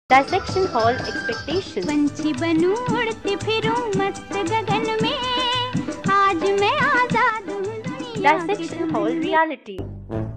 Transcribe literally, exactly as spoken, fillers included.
Dissection Hall Expectations. पंछी बनूं उड़ती फिरूं मस्त गगन में, आज मैं आजाद हूँ दुनिया की Dissection Hall Reality.